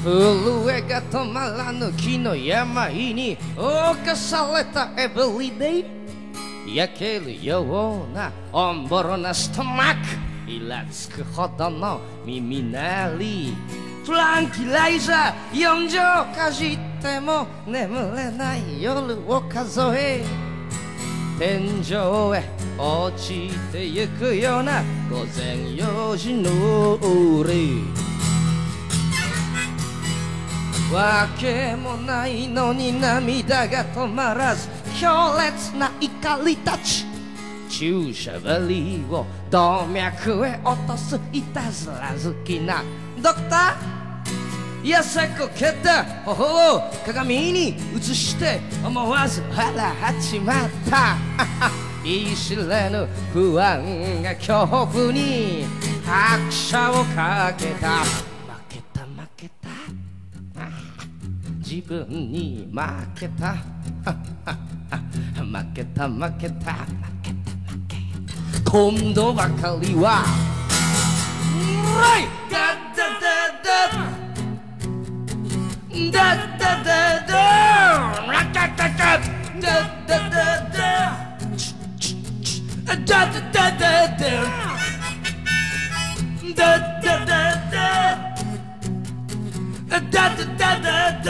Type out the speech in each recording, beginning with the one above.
震えが止まらぬ木の病に侵されたエブリデイ、焼けるようなおんぼろなストマック、イラつくほどの耳鳴り、トランキライザー4錠かじっても眠れない夜を数え、天井へ落ちてゆくような午前4時の俺、わけもないのに涙が止まらず強烈な怒りたち、注射針を動脈へ落とすいたずら好きなドクター、痩せこけた頬を鏡に映して思わず腹はちまった言い知れぬ不安が恐怖に拍車をかけた、負けた負けた自分に負けた負けた負けた負けた負けた、今度ばかりはダッダダダダッダダダラカカカダッダダダダッダダダダダッダダダダダダダ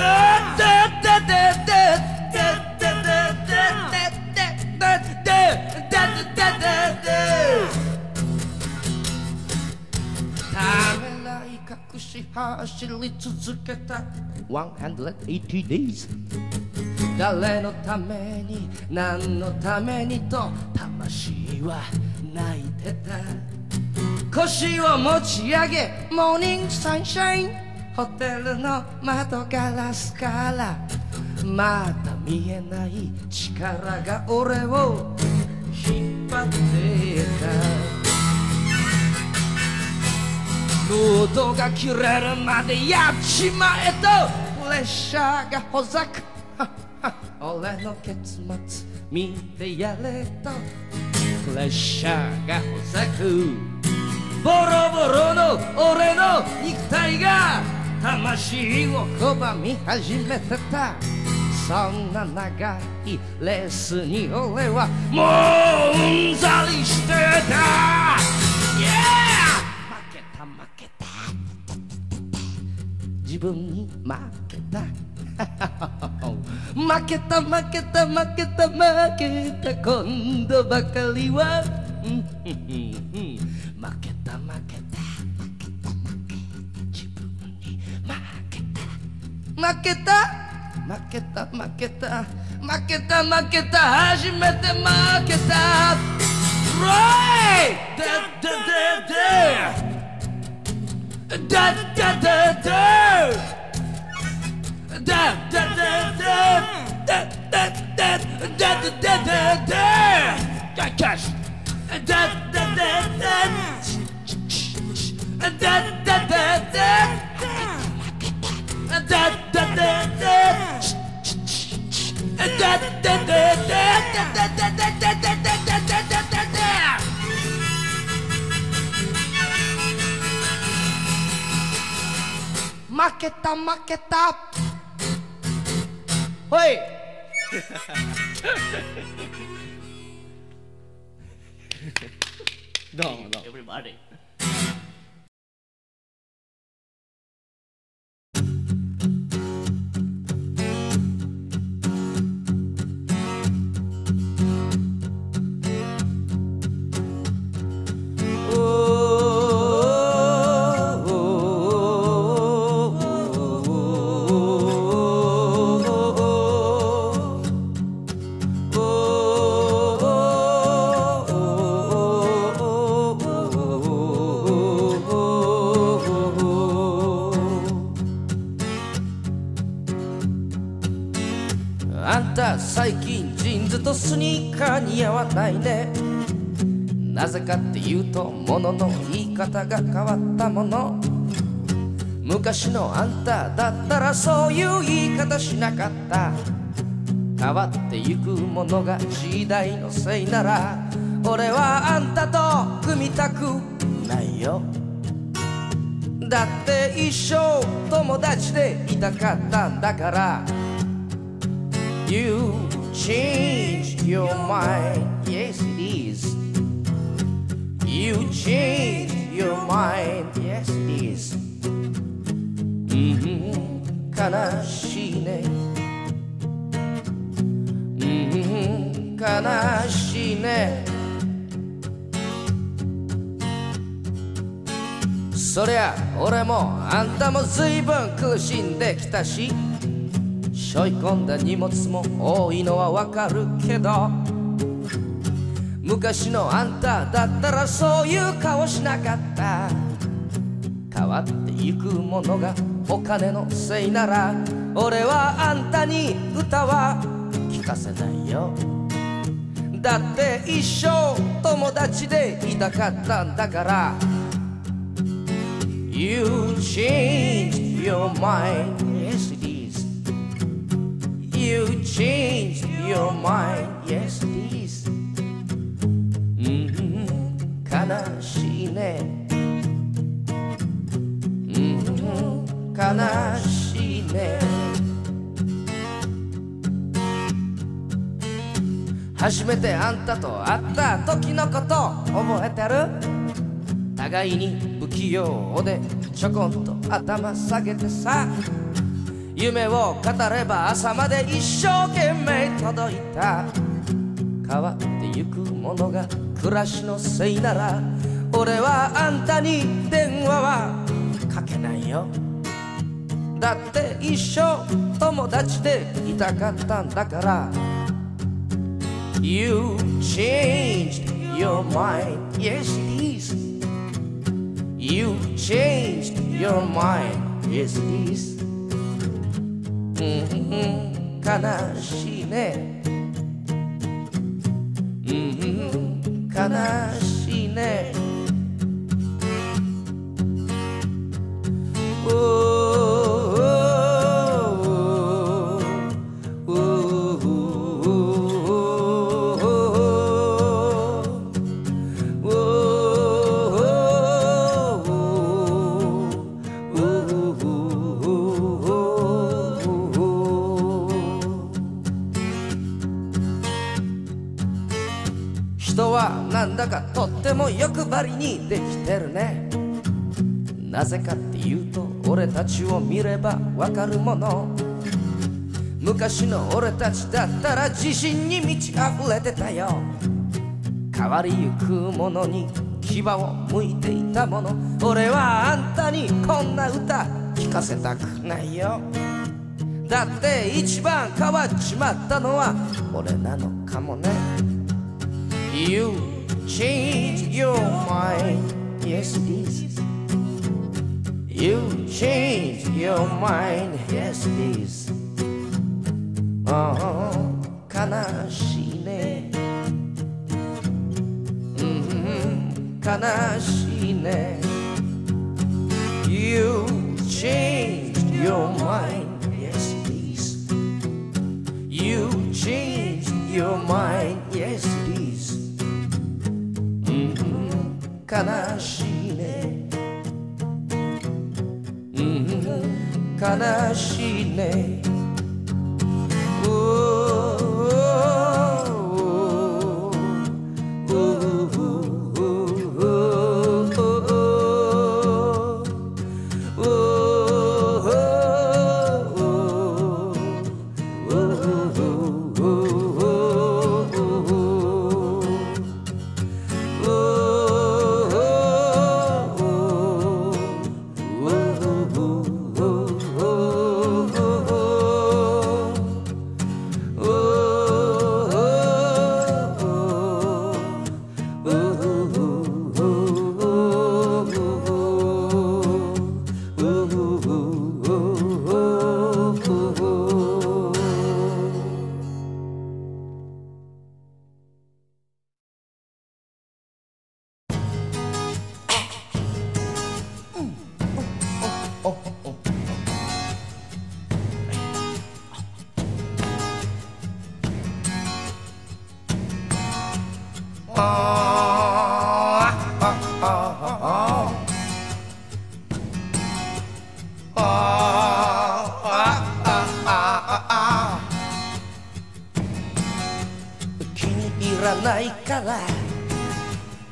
ためらい隠し走り続けた180 days、 誰のために何のためにと魂は泣いてた、腰を持ち上げモーニングサンシャイン、ホテルの窓ガラスからまだ見えない力が俺を引っ張ってた、喉が切れるまでやっちまえとプレッシャーがほざく俺の結末見てやれとプレッシャーがほざく、ボロボロの俺の肉体が魂を拒み始めてた、そんな長いレースに俺はもううんざりしてた、yeah! 負けた負けた自分に負けた負けた負けた負けた負けた、今度ばかりは負けた負けた負けた負けた負けた負けた負けた初めて負けた、Right! ダッダダダダッダダダダッダダダダダッダダダダダダキャッシュダッダダダダッダダダ負けた負けたほいどうもどうも Everybodyあんた最近ジーンズとスニーカー似合わないね、なぜかっていうと物の言い方が変わったもの、昔のあんただったらそういう言い方しなかった、変わってゆくものが時代のせいなら俺はあんたと組みたくないよ、 だって一生友達でいたかったんだから You changed your mind, yes it is You changed your mind, yes it is 悲しいね悲しいねそりゃ俺もあんたもずいぶん苦しんできたし背負い込んだ荷物も多いのはわかるけど昔のあんただったらそういう顔しなかった変わってゆくものがお金のせいなら俺はあんたに歌は聞かせないよだって一生友達でいたかったんだから You changed your mind, yes it is You changed your mind, yes it is 悲しいね悲しいね初めてあんたと会った時のこと覚えてる互いに不器用でちょこんと頭下げてさ夢を語れば朝まで一生懸命届いた変わってゆくものが暮らしのせいなら俺はあんたに電話はかけないよだって一生友達でいたかったんだから You changed your mind, yes it is You changed your mind, yes it is 悲しいね悲しいね人はなんだかとっても欲張りにできてるねなぜかっていうと俺たちを見ればわかるもの昔の俺たちだったら自信に満ち溢れてたよ変わりゆくものに牙を向いていたもの俺はあんたにこんな歌聞かせたくないよだって一番変わっちまったのは俺なのかもねYou changed your mind, yes it is You changed your mind, yes it is 悲しいね悲しいね You changed your mind, yes it is You changed your mind, yes it is悲しいね悲しいね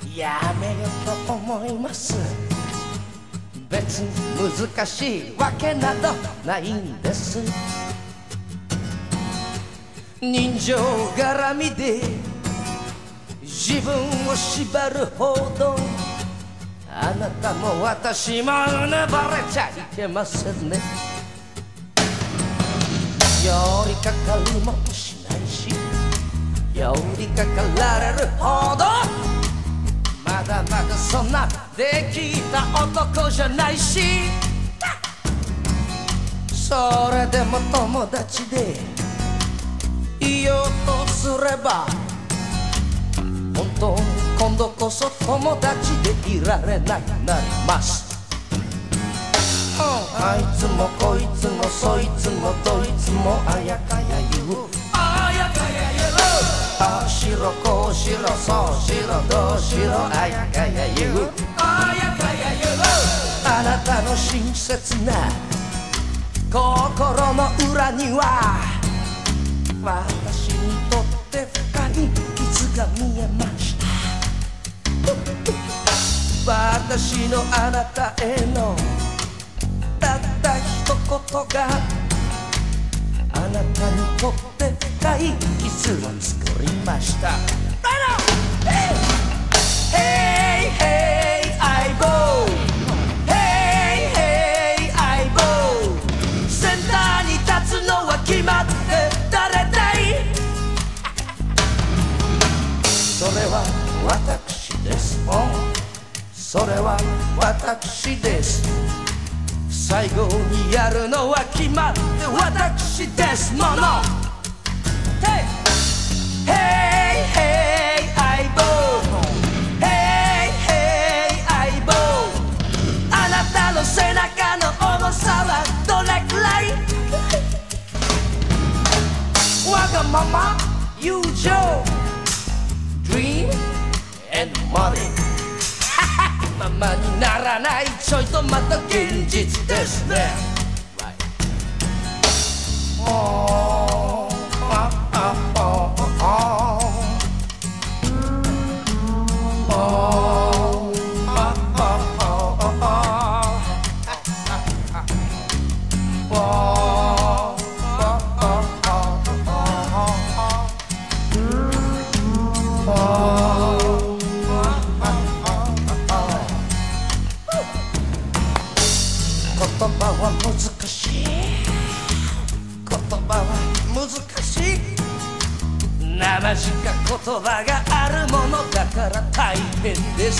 やめようと思います。別に難しいわけなどないんです。人情絡みで自分を縛るほどあなたも私もうぬぼれちゃいけませんね。寄りかかりもしないし寄りかかられるほどまだまだそんなできた男じゃないし、それでも友達でいようとすれば本当に今度こそ友達でいられなくなります。あいつもこいつもそいつもどいつもあやかや言う、あやかや言う、ああしろこうしろそうしろどうしろあやかや言う、あやかや言う。あなたの親切な心の裏には私にとって深い傷が見えました。私のあなたへのたった一言があなたにとって深い傷を作りました。Hey hey 相棒 Hey hey 相棒センターに立つのは決まって誰だいそれは私です。それは私です。最後にやるのは決まって私ですもの。Hey hey 相棒 Hey hey 相棒あなたの背中の重さはどれくらいわがまま友情 Dream and money ままにならないちょいとまた現実ですね。言葉は難しい言葉は難しいなまじか言葉があるものだから大変です。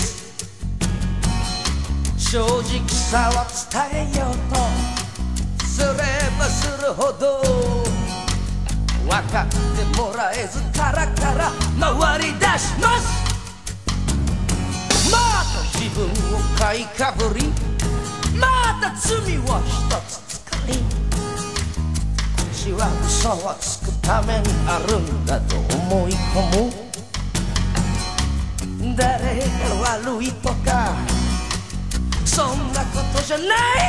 正直さを伝えようとすればするほど分かってもらえずカラカラ回り出します。また自分を買いかぶりまた罪を一つ作り口は嘘をつくためにあるんだと思い込む。誰が悪いとかそんなことじゃない。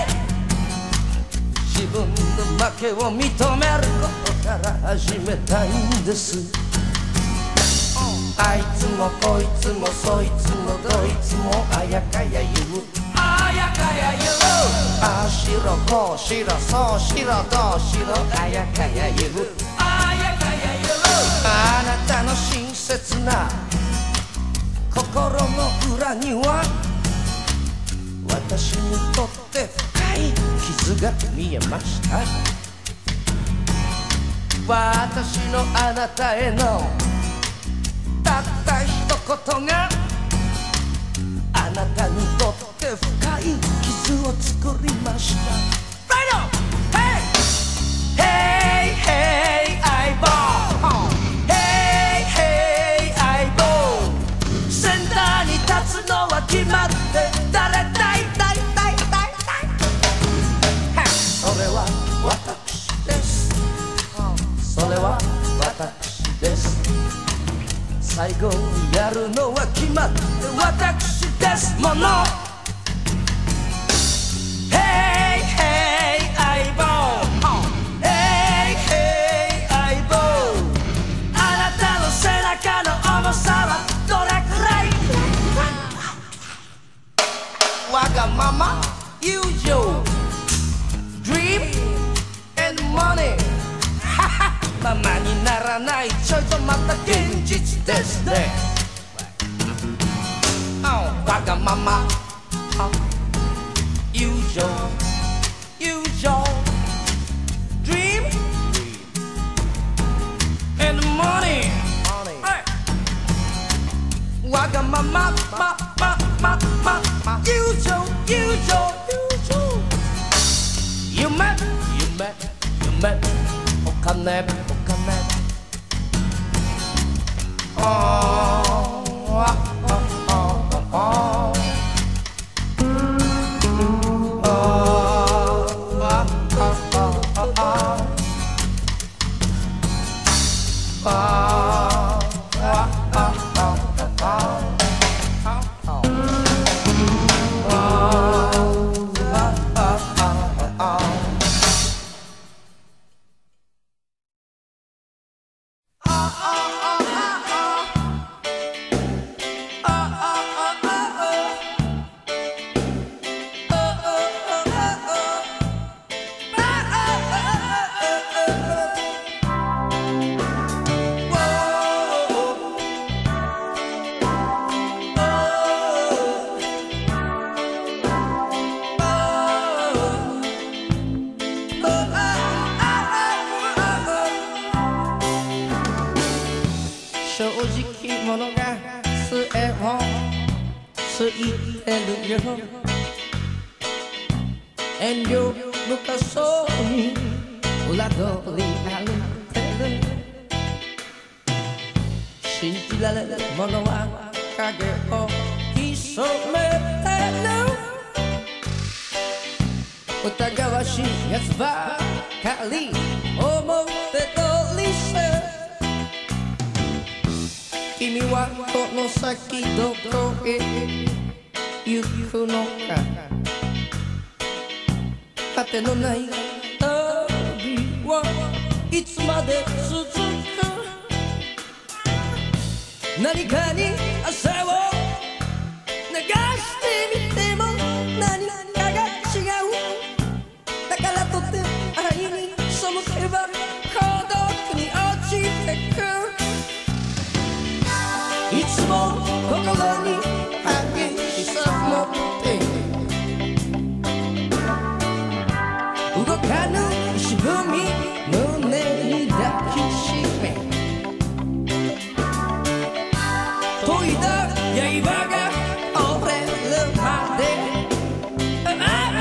自分の負けを認めることから始めたいんです。あいつもこいつもそいつもどいつもあやかや言う、あやかや言う、ああしろこうしろそうしろどうしろあやかや言う、あやかや言う。あなたの親切な心の裏には私にとって深い傷が見えました。私のあなたへのたった一言があなたにとって深い傷を作りました。Right on! Hey! Hey! Hey! 相棒 Hey! Hey! 相棒センターに立つのは決まって誰だいだいだいだいだいそれは私です。それは私です。最後にやるのは決まって私ですもの。Hey hey 相棒 Hey hey 相棒あなたの背中の重さはどれくらい this day. Oh, Wagamama, usual dream in the morning. Hey. Wagamama, usual. You met, Okane.正直者が末をついてるよ。遠慮深そうに裏通り歩いてる。信じられるものは影を潜めてる。疑わしいやつばかり思って通りせ。君はこの先どこへ行くのか。果てのない旅はいつまで続く。何かに汗を流してみても何かが違う。だからとて愛に背けば孤独に落ちてく。いつも心に激しさ持って動かぬ石踏み胸に抱きしめ研いだ刃が折れるまでま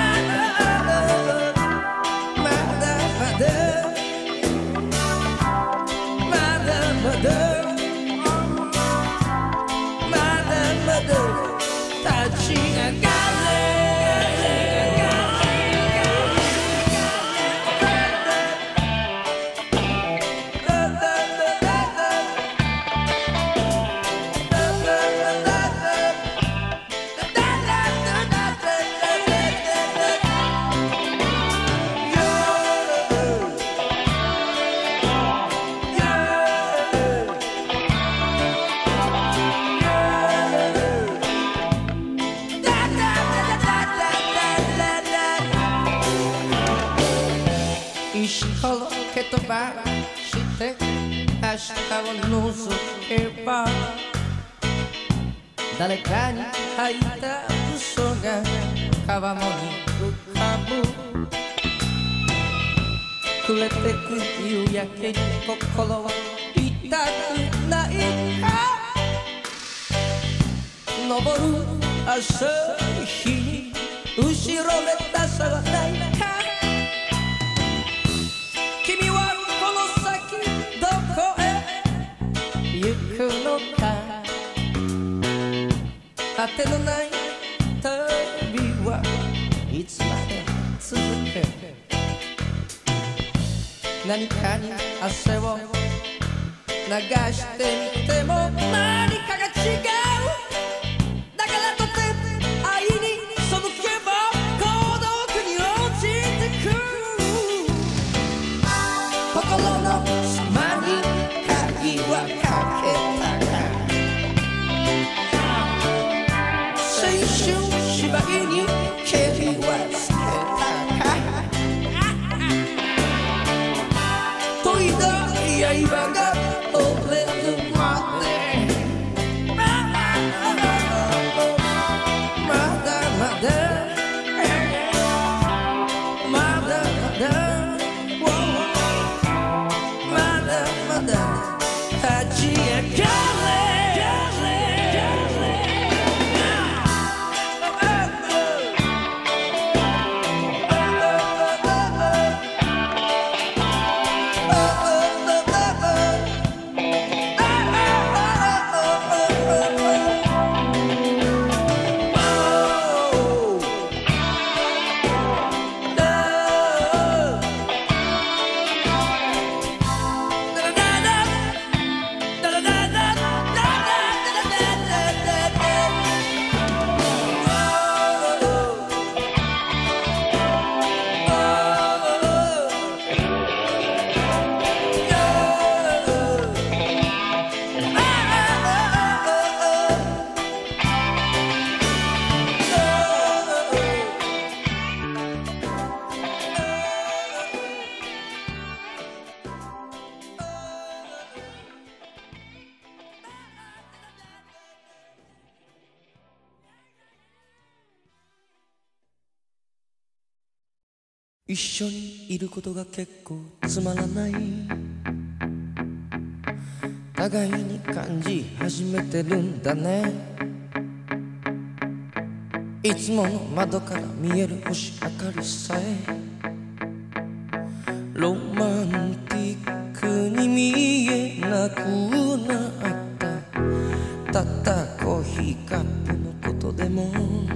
だ立ち上がれ。石ころ蹴飛ばして明日を覗けば誰かに吐いた嘘が川面に浮かぶ。暮れてく夕焼けに心は痛くないか。昇る朝日に後ろめたさはないか。君はこの先どこへ行くのか。果てのない旅はいつまで続く。何かに汗を流してみても何かが違う。だからとて愛に背けば孤独に落ちてく。心の隙間に鍵はかけたか。青春芝居にケリはつけたか。研いだ刃が折れるまで一緒にいることが結構つまらない、互いに感じ始めてるんだね。いつもの窓から見える星明かりさえロマンティックに見えなくなった。たったコーヒーカップのことでも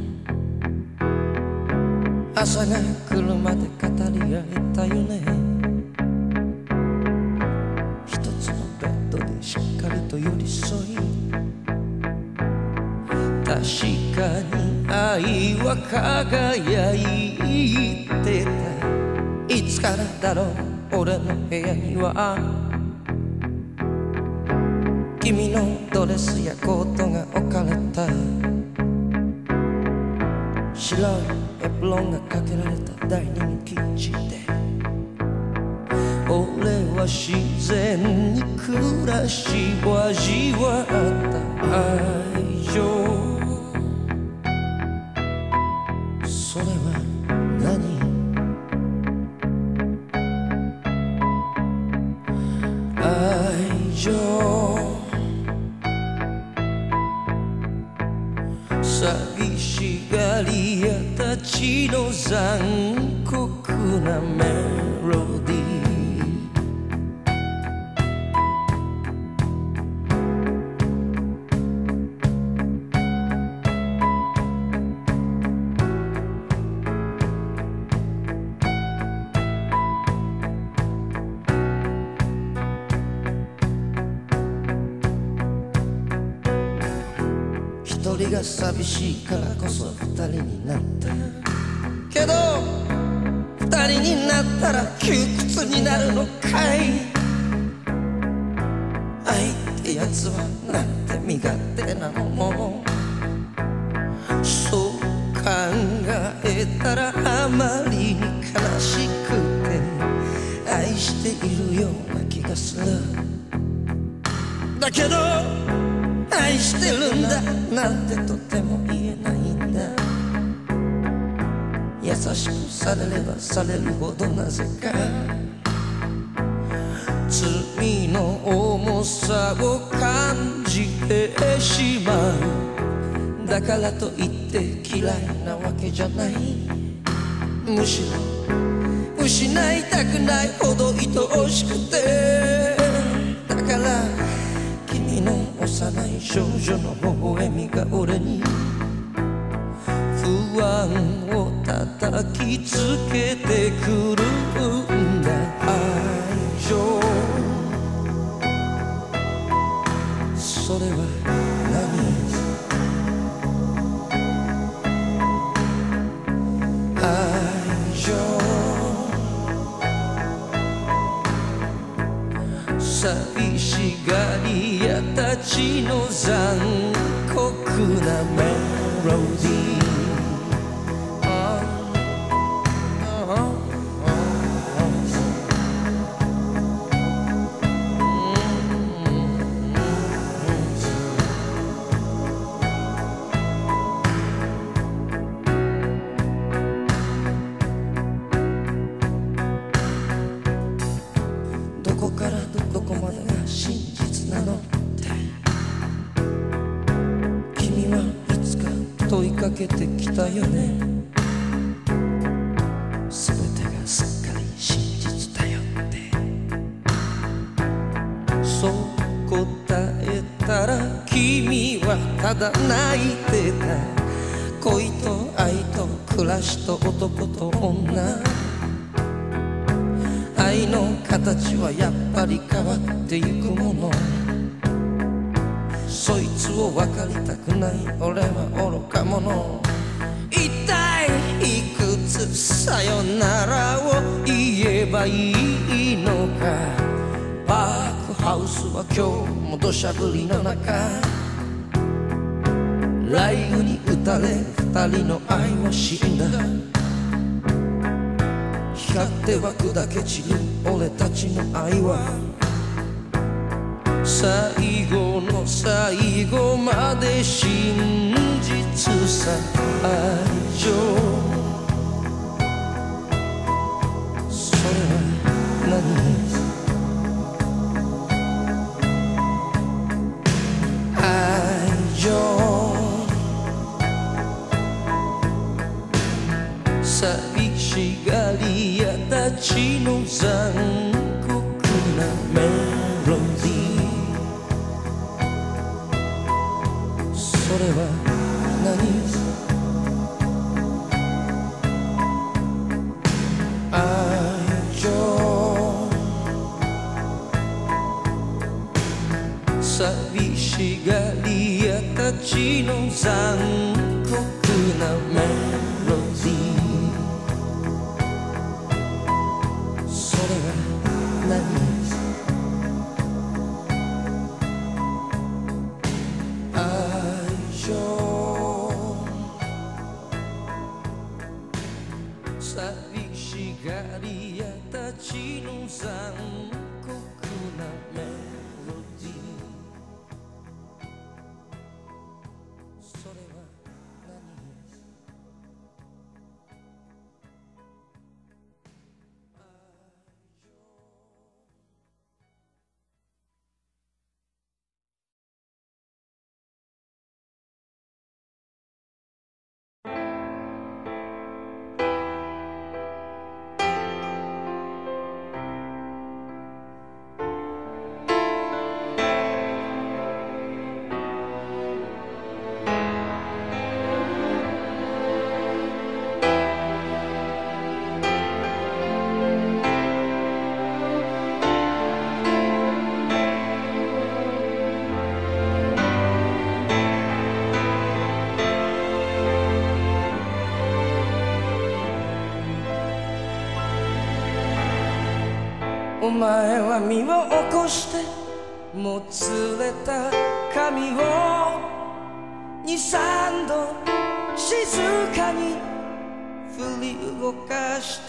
朝が来るまで語り合えたよね。一つのベッドでしっかりと寄り添い、確かに愛は輝いてた。いつからだろう俺の部屋には君のドレスやコートが置かれた。白いエプロンがかけられたダイニングキッチンで俺は自然に暮らしを味わった愛情。それは何？愛情。寂しがり屋たちの残酷なメロディー。一人が寂しいからこそ二人になったけど、二人になったら窮屈になるのかい。愛ってやつはなんて身勝手なのも、そう考えたらあまりに悲しくて愛しているような気がする。だけど愛してるんだなんてとても言えないんだ。優しくされればされるほどなぜか罪の重さを感じてしまう。だからといって嫌いなわけじゃない。むしろ失いたくないほど愛おしくて、だから君の幼い少女の微笑みが俺に不安を叩きつけてくるんだ。愛情。それは何？愛情。寂しがり屋たちの残酷なメロディー。どこからどこまでが真実なのって君はいつか問いかけてきたよね。全てがすっかり真実だよって、そう答えたら君はただ泣いてた。恋と愛と暮らしと男と女、愛の形はやっぱり変わってゆくもの。そいつを分かりたくない俺は愚か者。一体いくつさよならを言えばいいのか。バークハウスは今日も土砂降りの中、雷雨に打たれ二人の愛は死んだ。光っては砕け散る俺たちの愛は最後の最後まで真実さ。愛情。 寂しがり屋たちの残酷なメロディー、それは何？愛情。寂しがり屋たちの残酷なメロディー、それは何？寂しがり屋たちの残酷なメロディー、それは何？お前は身を起こしてもつれた髪を二三度静かに振り動かした。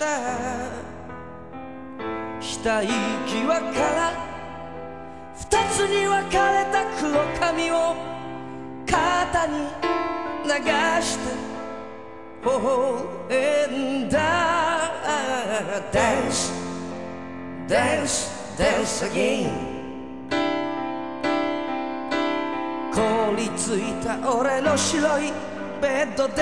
額際から二つに分かれた黒髪を肩に流して微笑んだ。Dance Dance, dance again。 凍りついた俺の白いベッドで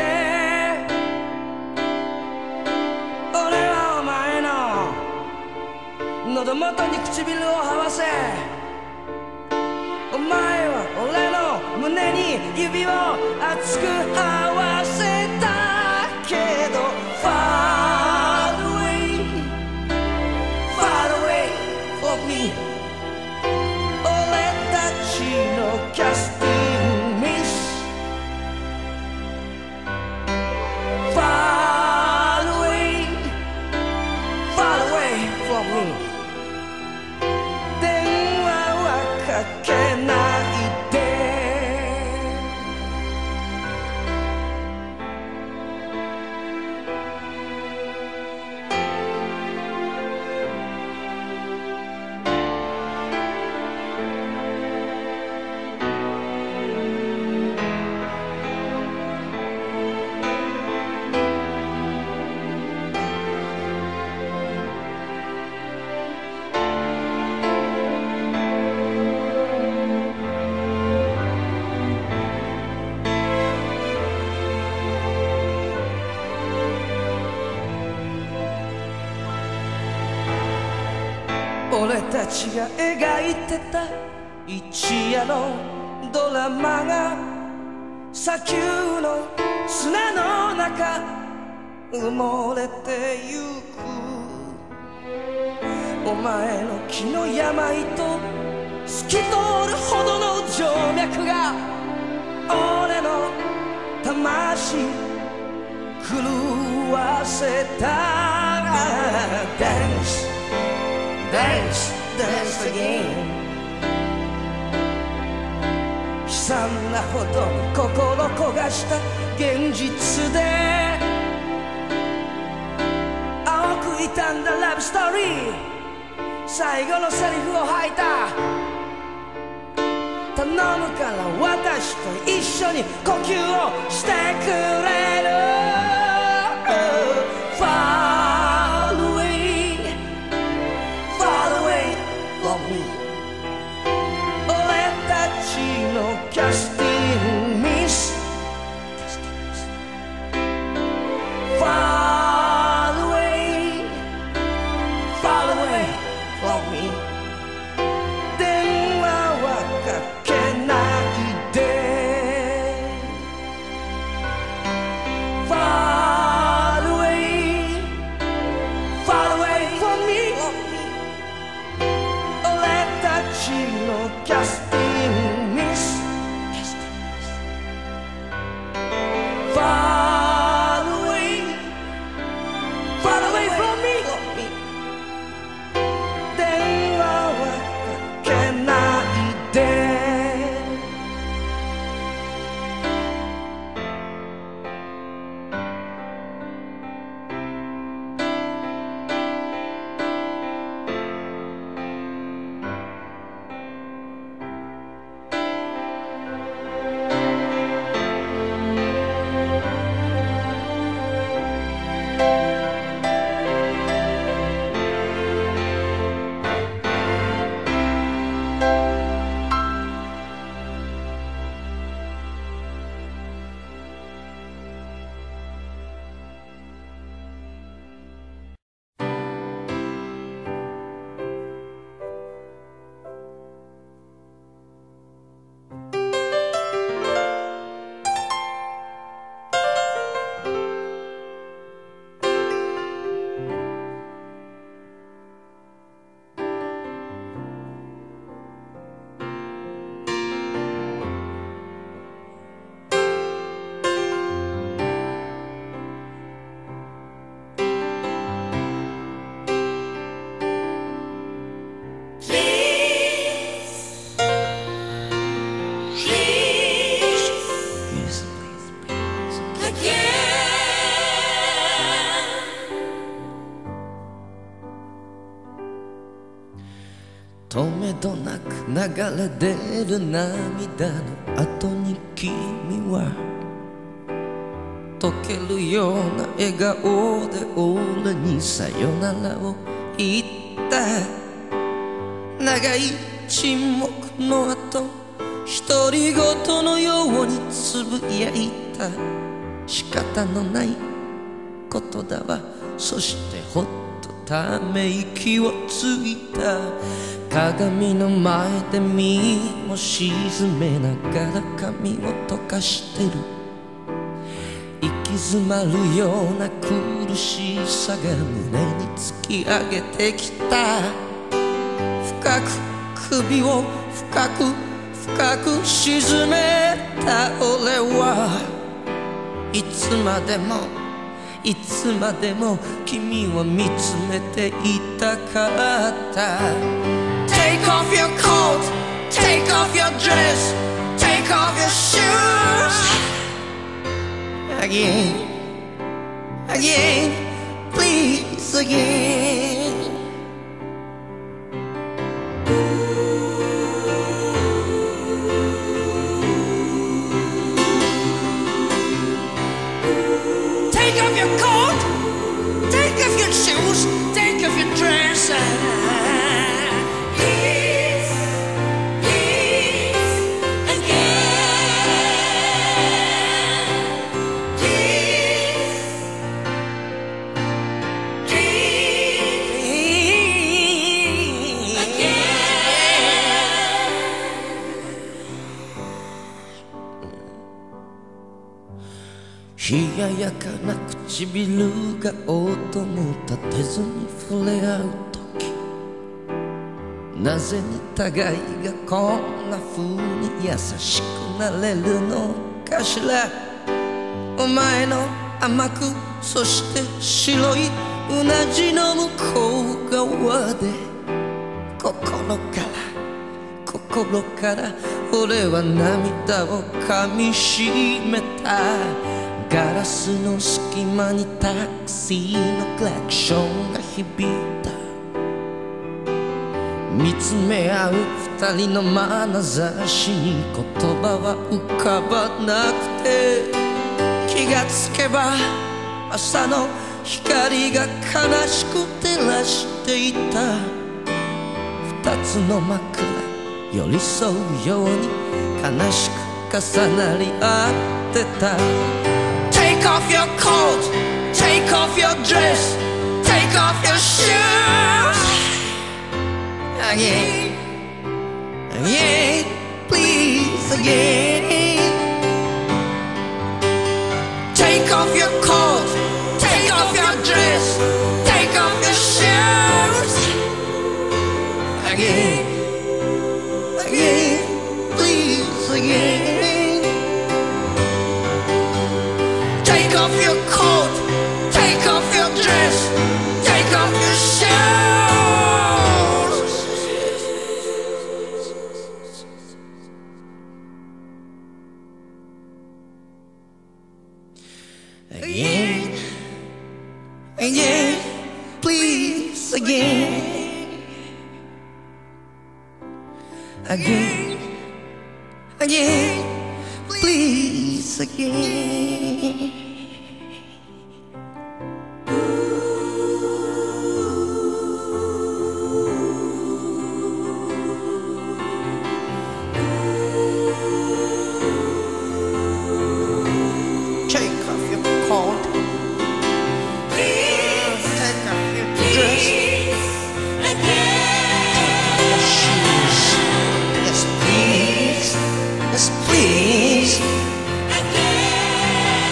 俺はお前の喉元に唇を合わせ、お前は俺の胸に指を熱く合わせたけど、キャスティングミス Far away, far away from me。 電話はかけないで。俺たちが描いてた一夜のドラマが砂丘の砂の中埋もれてゆく。お前の気の病と透き通るほどの静脈が俺の魂狂わせた。 Dance Dance, dance again。 悲惨なほどに心焦がした現実で青く傷んだラブストーリー、最後のセリフを吐いた。頼むから私と一緒に呼吸をしてくれる。キャスティングミス Far 流れ出る涙の後に君は溶けるような笑顔で俺にさよならを言った。長い沈黙の後、独り言のようにつぶやいた。仕方のないことだわ。そしてほっとため息をついた。鏡の前で身を沈めながら髪を溶かしてる。行き詰まるような苦しさが胸に突き上げてきた。深く首を深く深く沈めた俺はいつまでもいつまでも君を見つめていたかった。 Take off your coat, take off your dress, take off your shoes again, again, please again. Take off your coat, take off your shoes, take off your dress. Please, please, again. Please, please, again. 冷ややかな唇が音も立てずに触れ合う時、なぜに互いがこんな風に優しくなれるのかしら。お前の甘くそして白いうなじの向こう側で、心から俺は涙をかみしめた。ガラスの隙間にタクシーのクラクションが響いた。見つめ合う二人の眼差しに言葉は浮かばなくて、気がつけば朝の光が悲しく照らしていた。二つの枕寄り添うように悲しく重なり合ってた。Take off your coat, take off your dress, take off your shoes again, again, please again. Take off your coat, take off your dress, take off your shoes again, again, please again. Take off your coat, take off your dress, take off your shoes. Again, again, please again. Again, again, please again. Take off your coat, please. Take off your dress, again. Take off your shoes, yes please, yes please, again.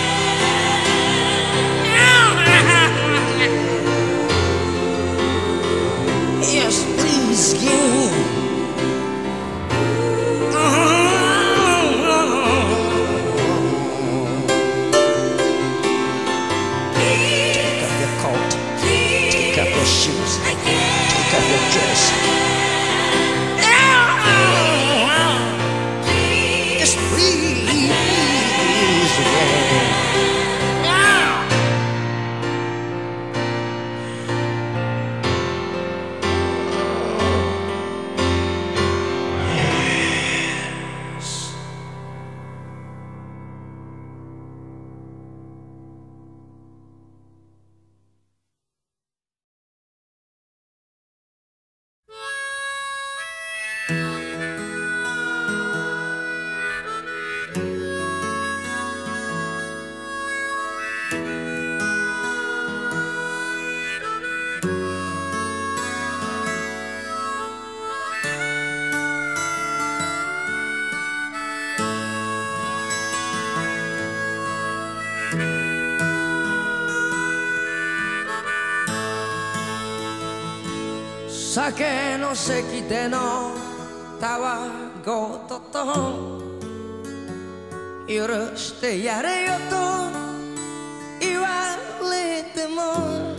酒の席でのたわごとと許してやれよと言われても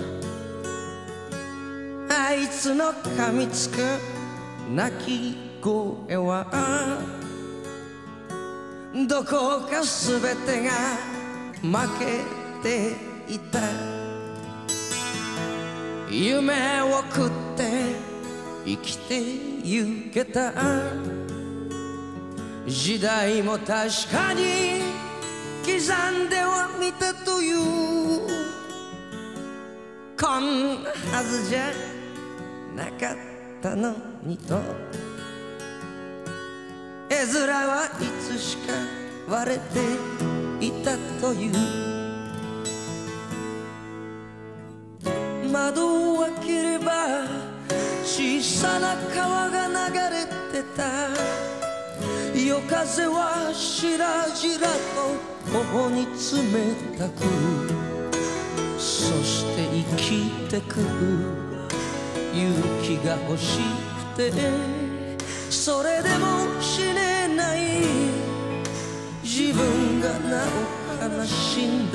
あいつの噛みつく泣き声はどこかすべてが負けていた夢を食って生きてゆけた時代も確かに刻んではみたというこんなはずじゃなかったのにと絵面はいつしか割れていたという窓を開ければ小さな川が流れてた夜風はしらじらと頬に冷たくそして生きてく勇気が欲しくてそれでも死ねない自分がなお悲しんだ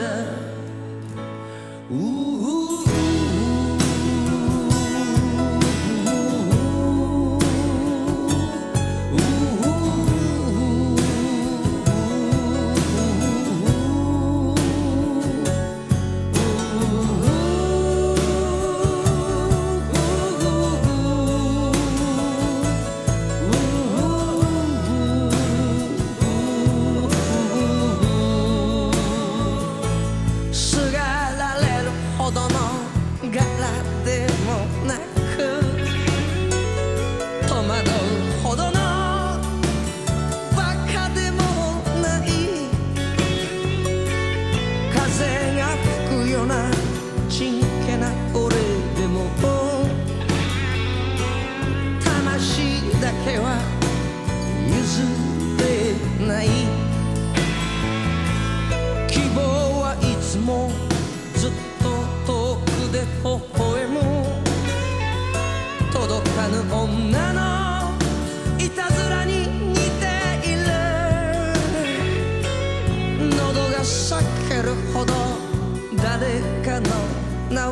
女のいたずらに似ている喉が裂けるほど誰かの名を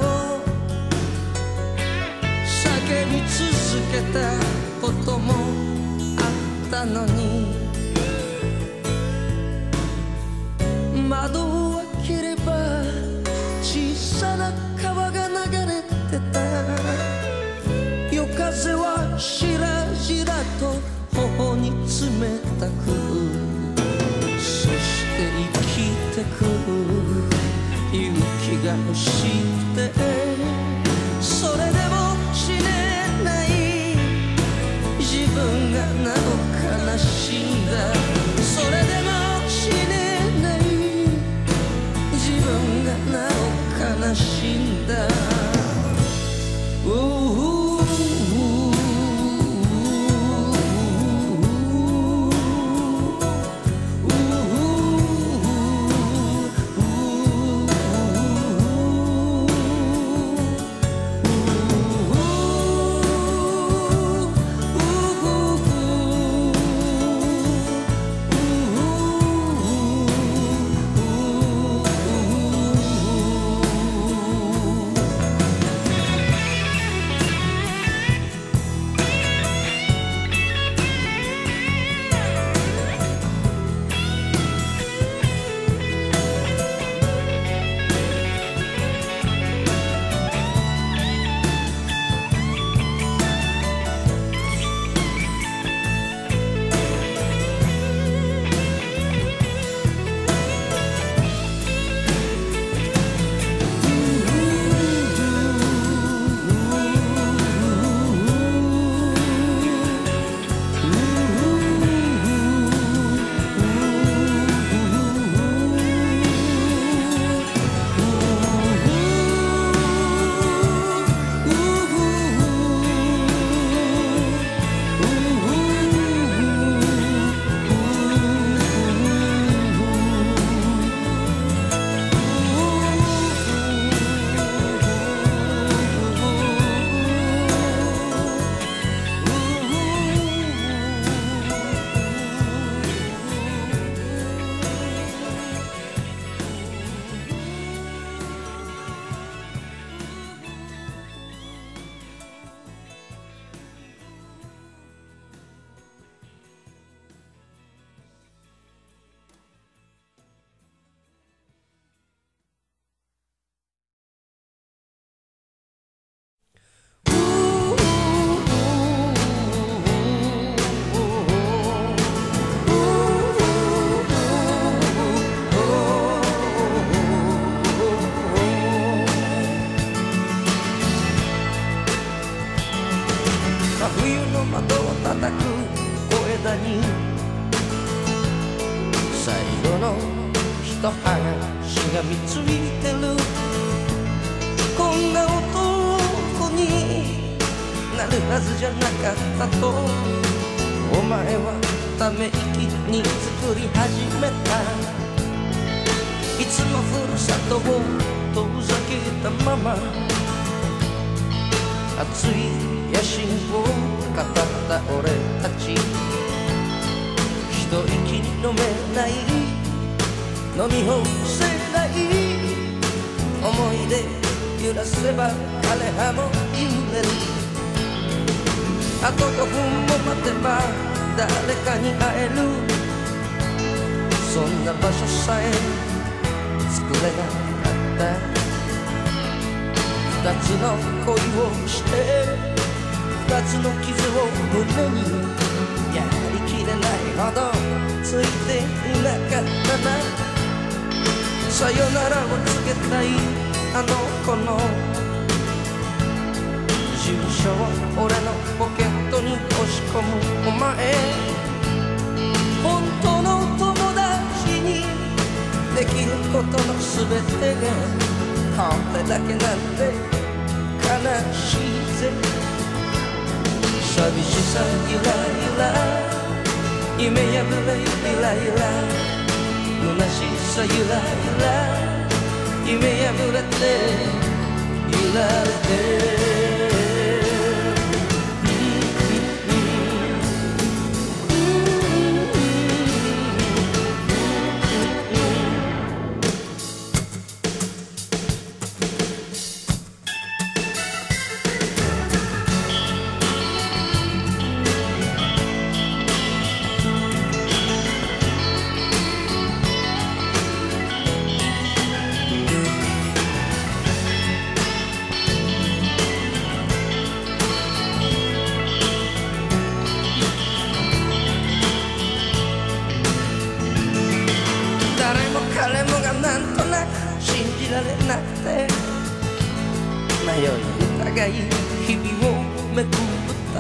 叫び続けたこともあったのに窓を開ければ小さな川が流れてた夜風はしらじらと頬に冷たくそして生きてく勇気が欲しくてそれでも死ねない自分がなお悲しんだそれでも死ねない自分がなお悲しんだと話が見ついてる。こんな男になるはずじゃなかったとお前はため息に作り始めた。いつもふるさとを遠ざけたまま熱い野心を語った俺たち、一息に飲めない飲み干せない思い出揺らせば枯葉も揺れる。あと5分も待てば誰かに会える。そんな場所さえ作れなかった。二つの恋をして二つの傷を胸にやりきれないほどついていなかったな。さよならを告げたいあの子の住所を俺のポケットに押し込むお前、本当の友達にできることの全てがこれだけなんて悲しいぜ。寂しさゆらゆら夢破れゆらゆら虚しさゆらゆら夢破れて揺られて彼もがなんとなく信じられなくて迷い疑い日々をめくった。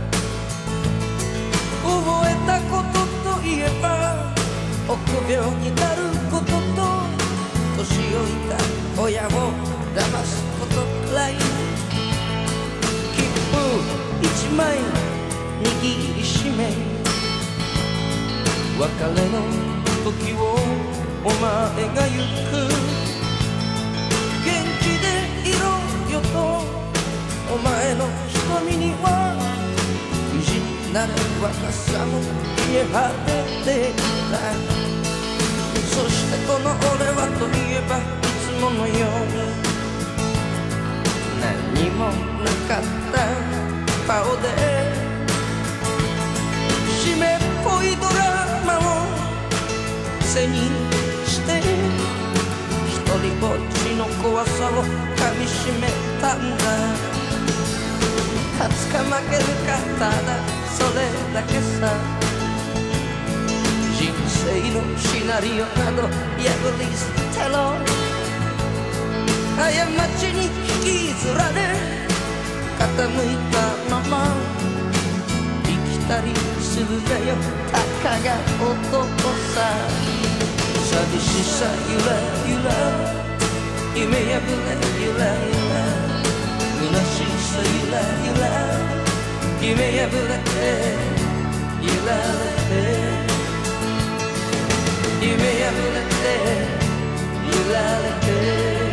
覚えたことといえば臆病になることと年老いた親を騙すことくらい。切符一枚握りしめ別れの時をお前が行く。元気でいろよとお前の瞳には意地になる若さも消え果てていた。そしてこの俺はといえばいつものように何もなかった顔で湿っぽいドラマを背にして一人ぼっちの怖さをかみしめたんだ。勝つか負けるかただそれだけさ。人生のシナリオなど破り捨てろ。過ちに引きずられ傾いたまま生きたりするだよたかが男さ。寂しさゆらゆら夢破れゆらゆら虚しさゆらゆら夢破れて揺られて夢破れて揺られて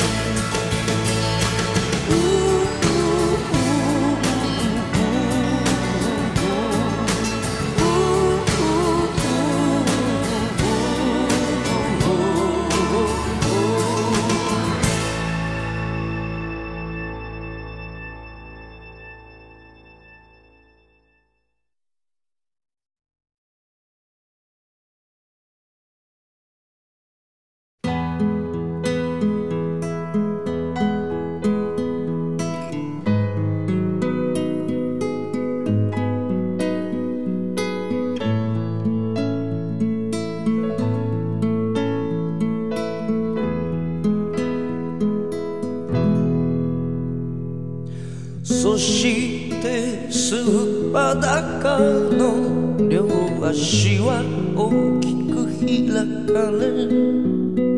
そしてすっぱだかの両足は大きく開かれ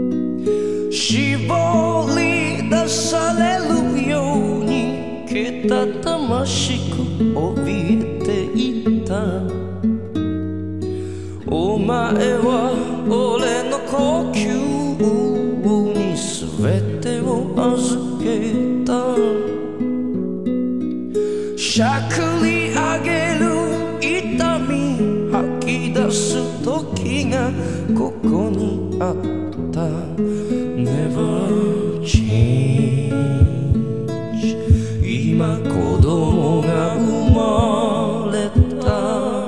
絞り出されるようにけたたましく怯えていた。お前は俺の呼吸に全てを預けた。しゃくり上げる痛み吐き出す時がここにあった。 Never change 今子供が生まれた。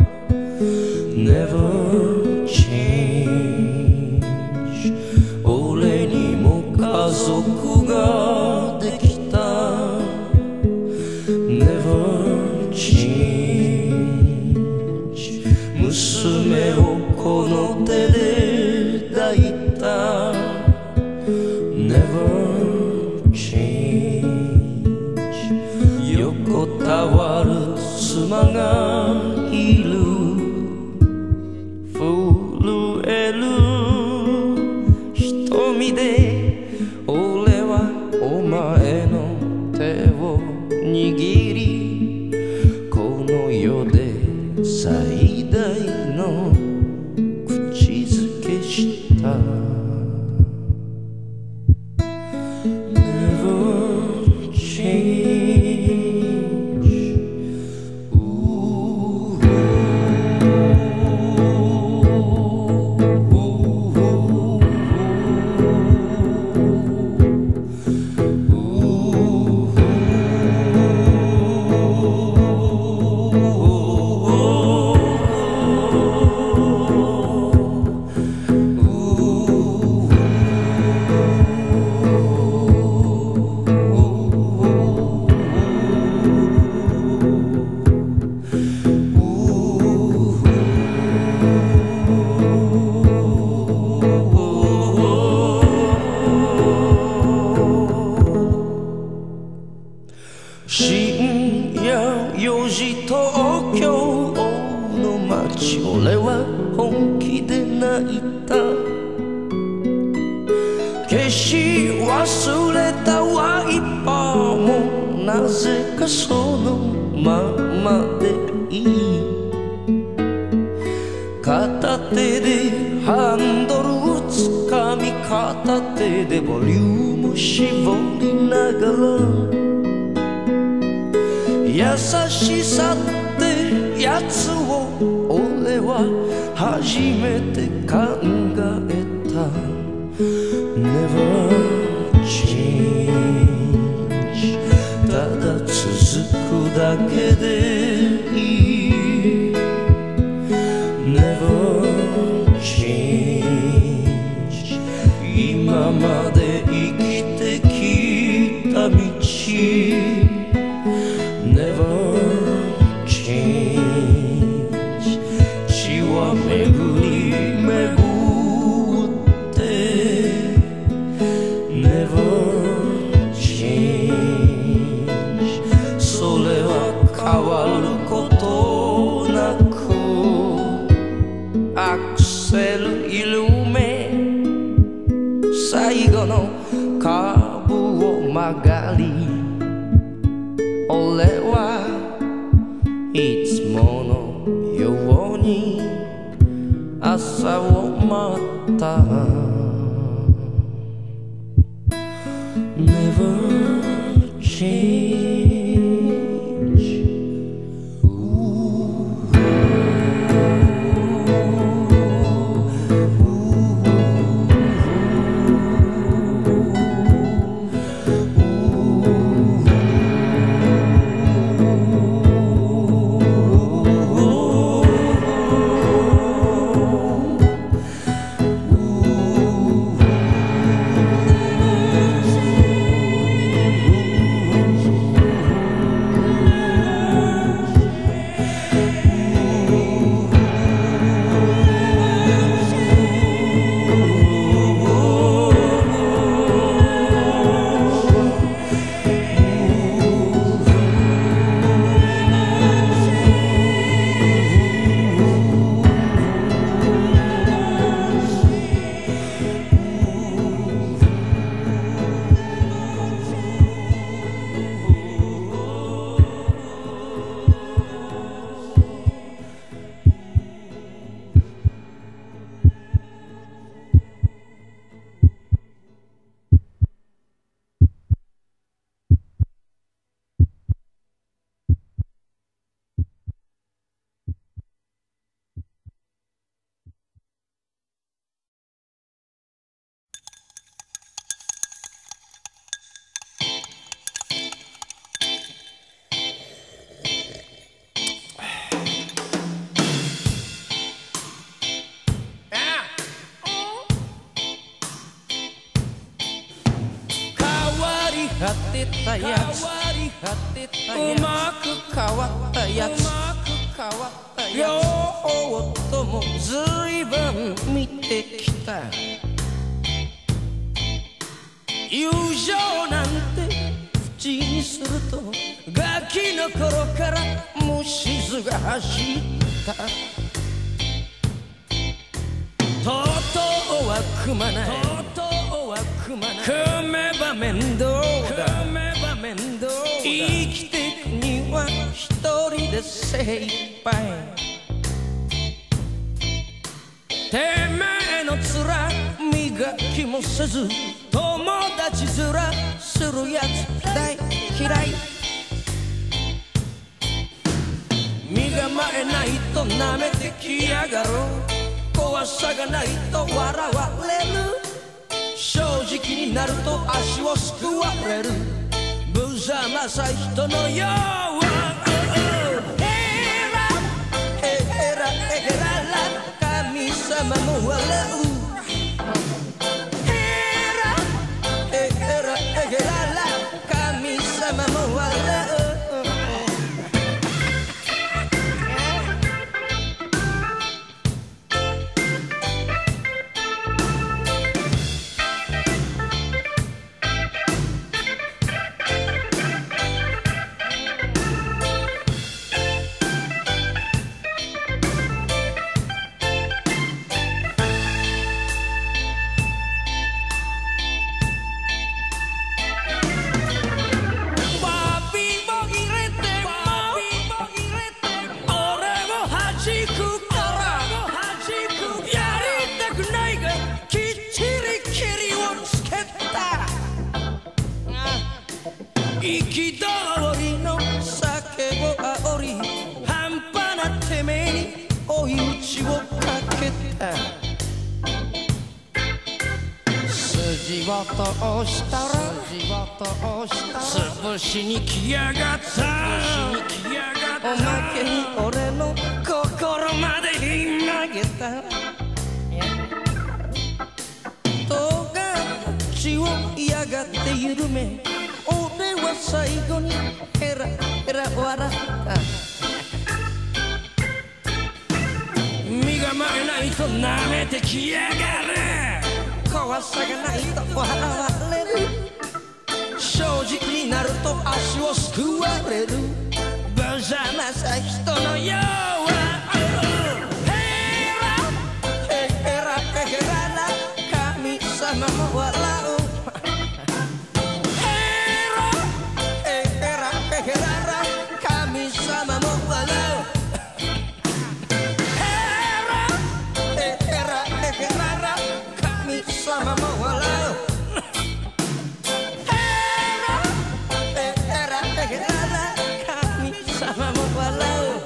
Never change 俺にも家族ができた。 Never change 娘をこの手で抱いた。 Never change 横たわる妻がいる。震える瞳で俺はお前の手を握りこの世で最大の口づけした。 Never change 深夜4時東京の街俺は本気で泣いた。消し忘れたワイパーもなぜかそのままでいい。片手でハンドルをつかみ片手でボリューム絞りながら優しさってやつを俺は初めて考えた。 Never change ただ続くだけでいい。 Never change 今まで生きてきた道。 Never change 血は巡り巡って Never change それは変わることなくアクセル緩め最後のカーブを曲がり俺はいつものように朝を待った。 Never change 「 果てたやつうまく変わったやつ両方ともずいぶん見てきた友情なんて口にするとガキの頃から虫唾が走ったとうとうは組まない組めば面倒だ生きてくには一人で精一杯てめえの面磨きもせず友達面するやつ大嫌い身構えないと舐めてきやがる怖さがないと笑われる正直になると足をすくわれる無様さ人のよう神様も笑う神様も笑う憤りの酒を煽り半端なてめえに追い打ちをかけた筋を通したら潰しに来やがったおまけに俺の心までひん曲げたとが血を嫌がって緩め俺は最後にヘラヘラ笑った身構えないと舐めてきやがる怖さがないと笑われる正直になると足をすくわれる無様さ人のようヘラ神様も笑う神様も笑う神様も笑う神様も笑う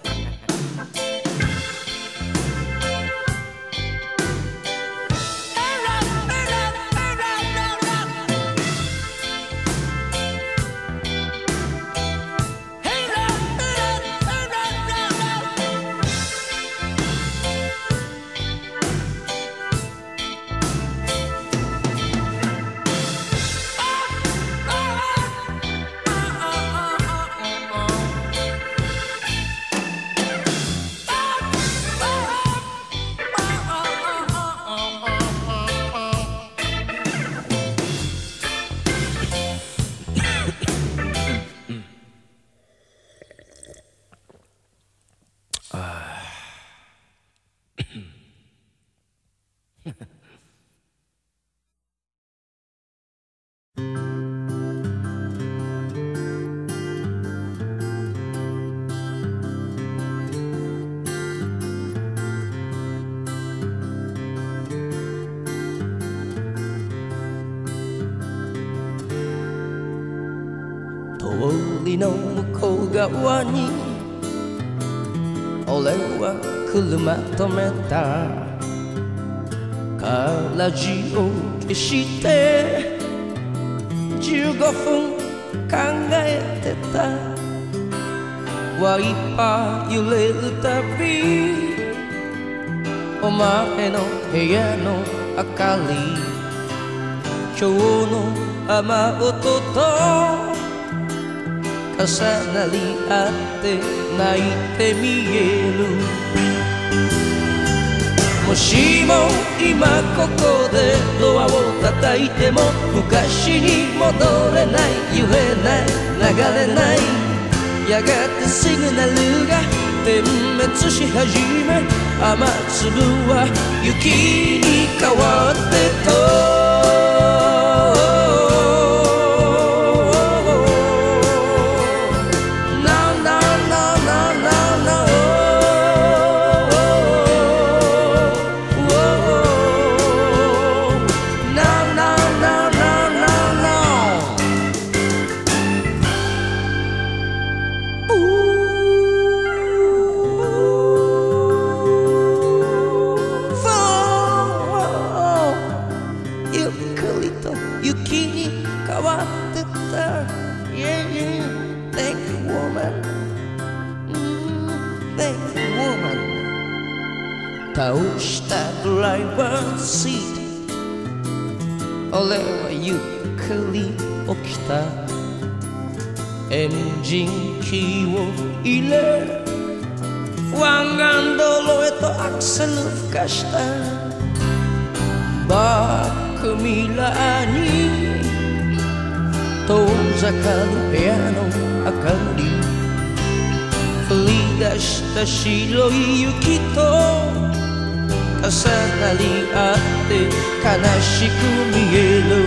通りの向こう側に俺は車止めたからジを消して15分考えてたワイパー揺れるたびお前の部屋の明かり日の雨音と重なり合って泣いて見える。もしも今ここでドアを叩いても昔に戻れない、揺れない、流れない、やがてシグナルが点滅し始め、雨粒は雪に変わってと倒したドライバーシート、俺はゆっくり起きた。エンジンキーを入れ湾岸道路へとアクセル吹かした。バックミラーに遠ざかる部屋の明かり、降り出した白い雪と重なり合って悲しく見える。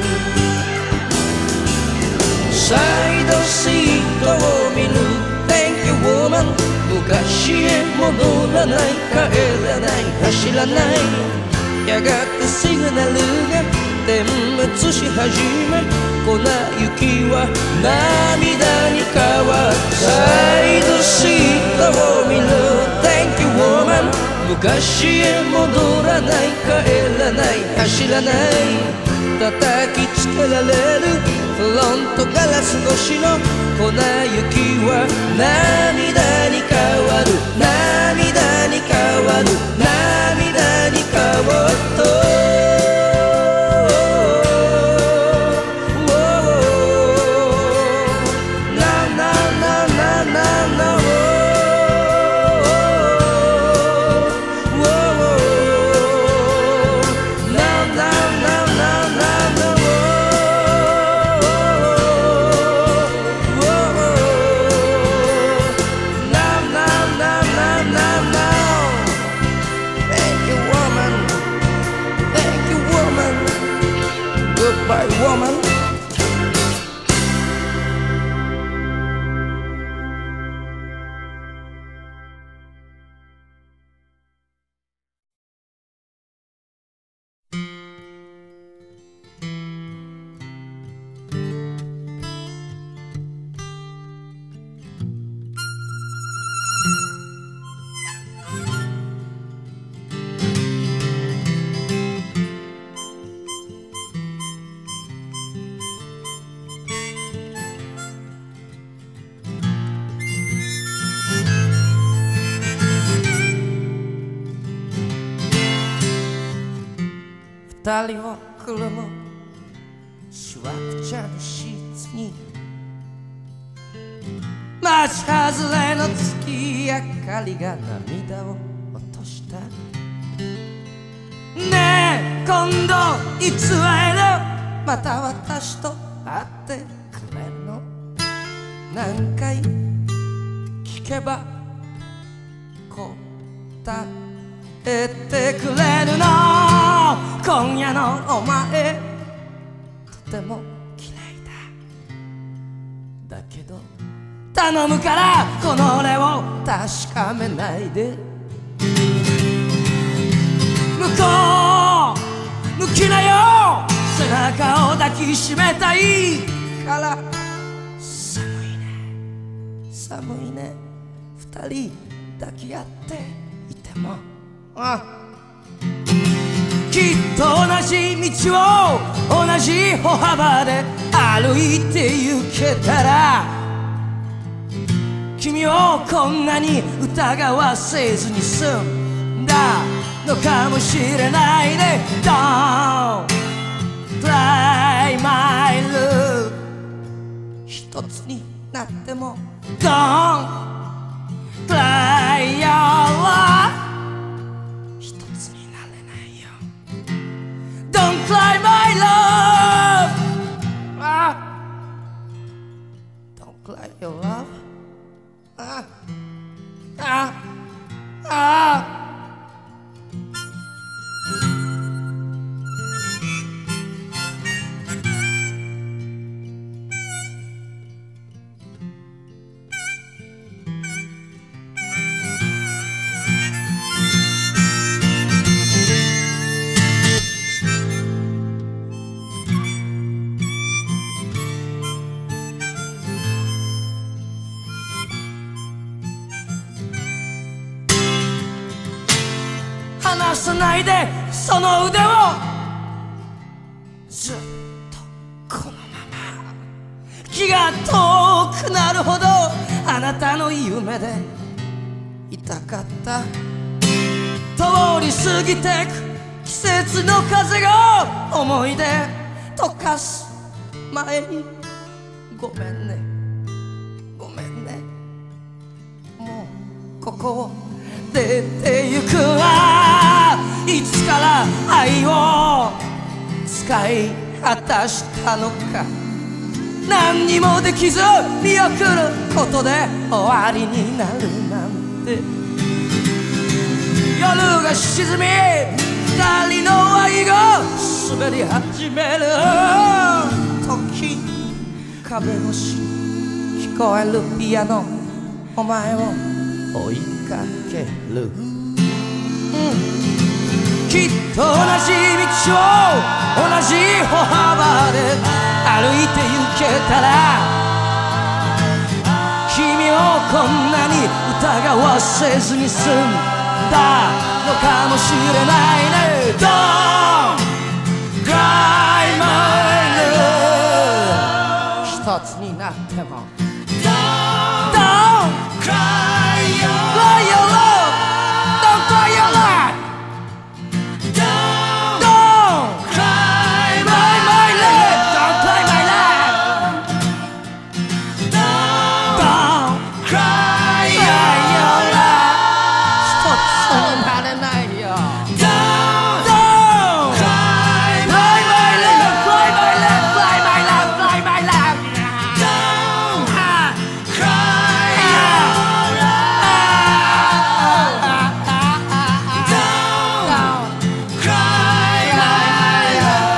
サイドシートを見る Thank you woman、 昔へ戻らない、帰らない、走らない、やがてシグナルが点滅し始め、粉雪は涙に変わる。サイドシートを見る Thank you woman、昔へ戻らない、帰らない、走らない、叩きつけられるフロントガラス越しの粉雪は涙に変わる、涙に変わる、涙に変わると二人をくるむしわくちゃのシーツに、街外れの月明かりが涙を落とした。ねえ今度いつ会える、また私と会ってくれるの、何回聞けば答えてくれるの、今夜のお前とても嫌いだ、だけど頼むからこの俺を確かめないで、向こう向きなよ、背中を抱きしめたいから。寒いね寒いね、二人抱き合っていても、きっと同じ道を同じ歩幅で歩いて行けたら、君をこんなに疑わせずに済んだのかもしれないね。 Don't cry 一つになっても Don't cry your love 一つになれないよ Don't cry my love Don't cry your love離さないでその腕をずっとこのまま気が遠くなるほどあなたの夢でいたかった通り過ぎてく季節の風が思い出溶かす前にごめんねごめんねもうここを出てゆくわいつから愛を使い果たしたのか何にもできず見送ることで終わりになるなんて夜が沈み二人の愛が滑り始める時壁越し聞こえるピアノお前を追いかける、きっと同じ道を同じ歩幅で歩いて行けたら君をこんなに疑わせずに済んだのかもしれないね Don't cry my love 一つになっても Don't cry your love Don't cry your love Don't cry my love Don't cry my love Don't cry your love 一つになれないよ Don't cry my love Cry my love Cry my love Cry my love Don't cry your love Don't cry my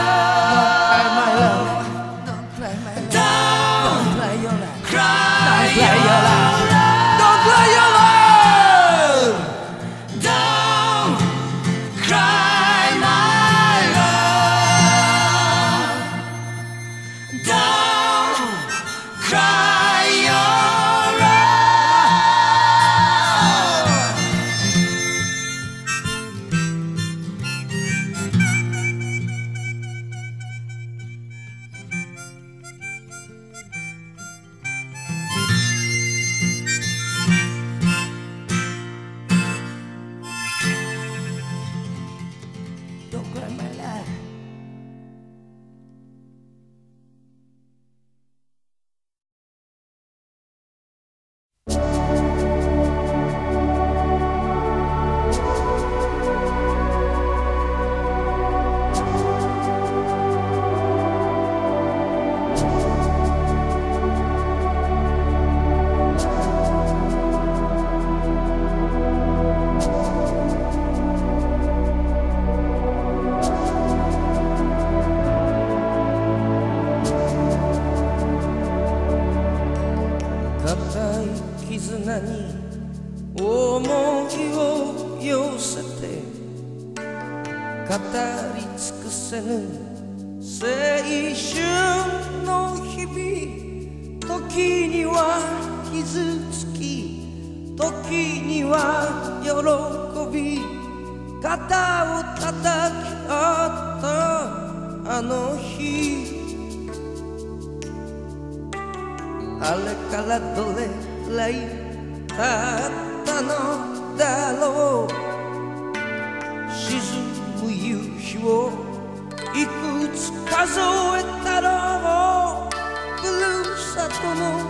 love Don't cry my love Don't cry your love Don't cry your love Don't cry your love Don't cry my love Don't cry your love Don't cry my love固い絆に思いを寄せて語り尽くせぬ青春の日々時には傷つき時には喜び肩を叩き合ったあの日あれからどれくらい経ったのだろう沈む夕日をいくつ数えたろうふるさとの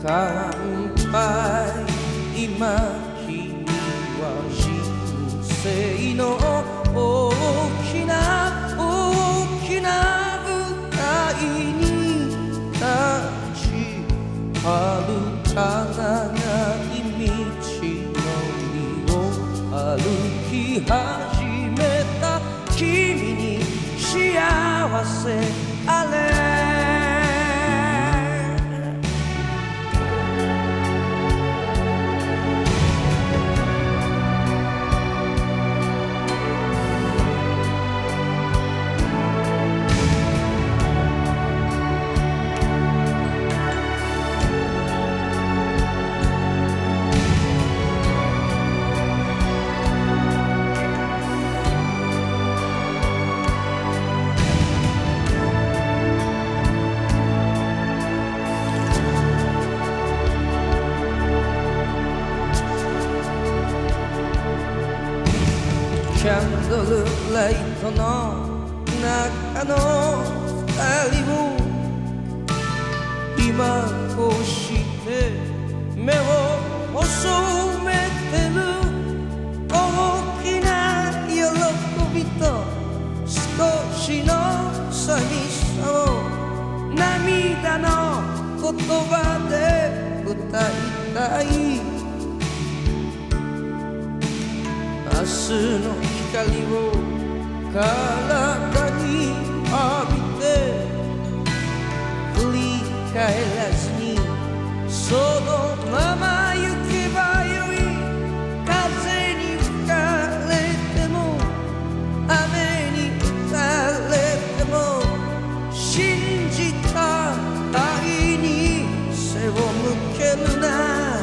乾杯今君は人生の大きな大きな舞台に立ち遥か長い道のりを歩き始めた君に幸せあれキャンドルライトの中の二人を今こうして目を細めてる大きな喜びと少しの寂しさを涙の言葉で歌いたい明日の光を体に浴びて振り返らずにそのまま行けばよい風に吹かれても雨に打たれても信じた愛に背を向けるな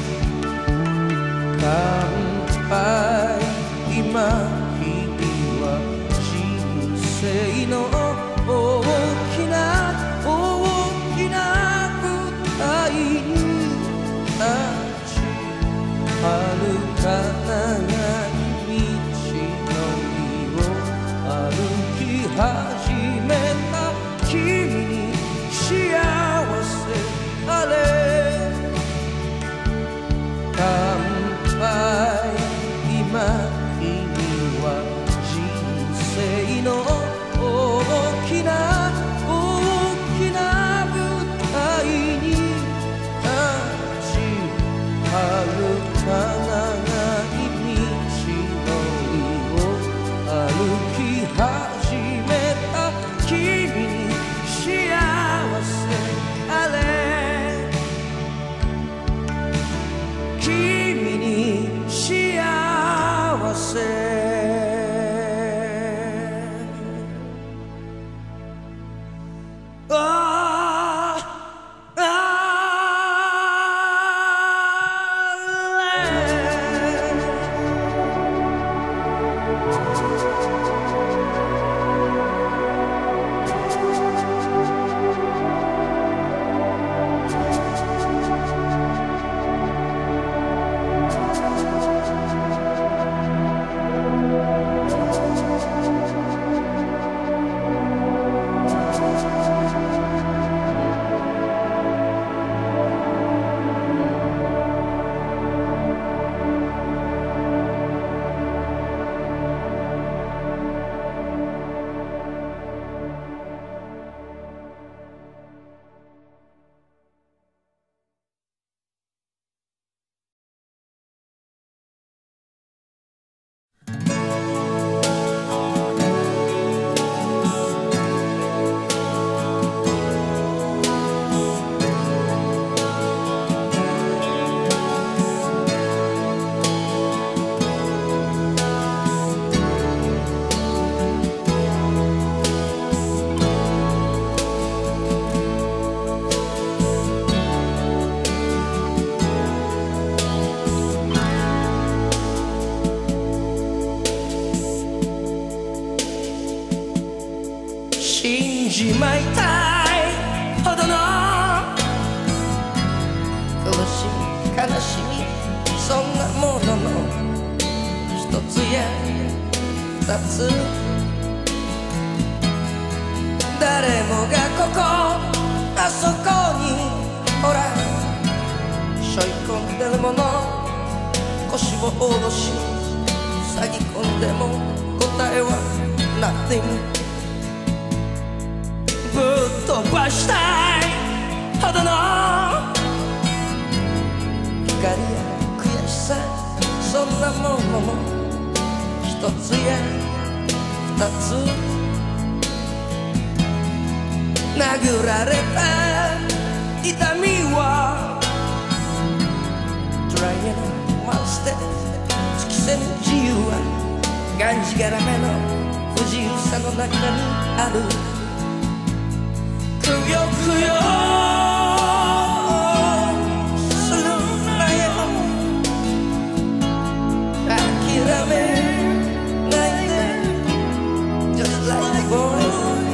乾杯今君は人生の大きな大きな舞台に立ち遥か長い道のりを歩き始めた君に幸せあれ乾杯今の大きな大きな舞台に立ち遥か長い道のりを歩き始めた君に幸せあれ君に幸せ死んじまいたいほどの苦しみ悲しみそんなものの一つや二つ誰もがここあそこにほら脅し塞ぎ込んでも答えは Nothing ぶっ飛ばしたいほどの怒りや悔しさそんなものも一つや二つ殴られた痛みは Try it one step 突きせぬ自由はがんじがらめの不自由さの中にあるくよくよするなよ諦めないで Just like a boy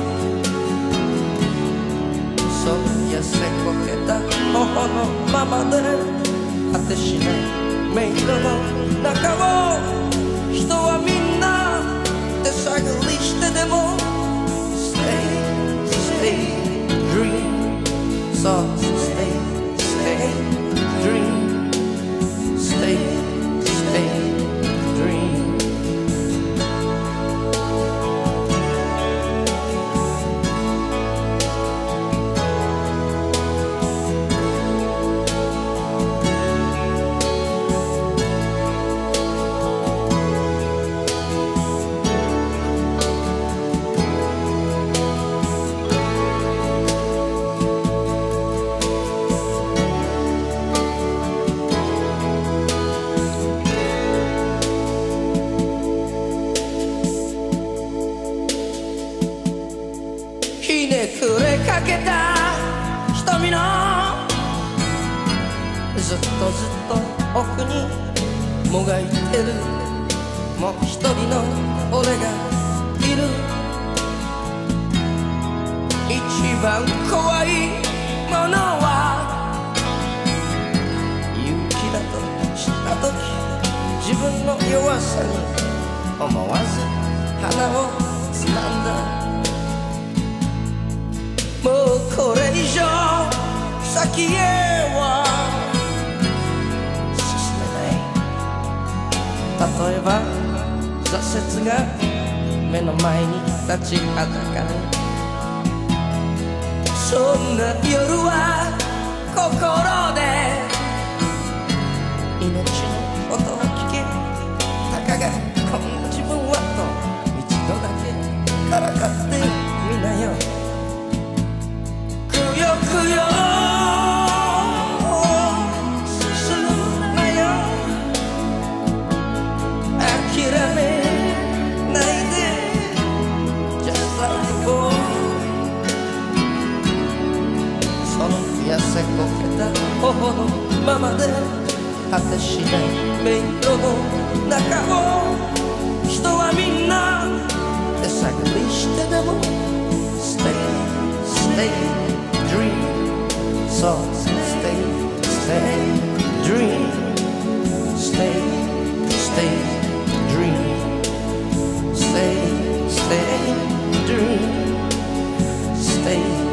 そう痩せこけた頬のままで果てしない迷路の中を人はみんな手探りしてでも Stay, stay, dream So stay, stay, dream Stay, stay, dreamひねくれかけた瞳のずっとずっと奥にもがいてるもう一人の俺がいる一番怖いものは勇気だと知った時自分の弱さに思わず鼻をつまんだもうこれ以上先へは進めない例えば挫折が目の前に立ちはだかるそんな夜は心で命の音を聞けたかがこんな自分はと一度だけからかってみなよくよくよするなよ諦めないで Just like a boy その痩せこけた頬のままで果てしない迷路の中を人はみんな手探りしてでも Stay, stay Dream, so stay, stay, dream, stay, stay, dream, stay, stay, dream, stay.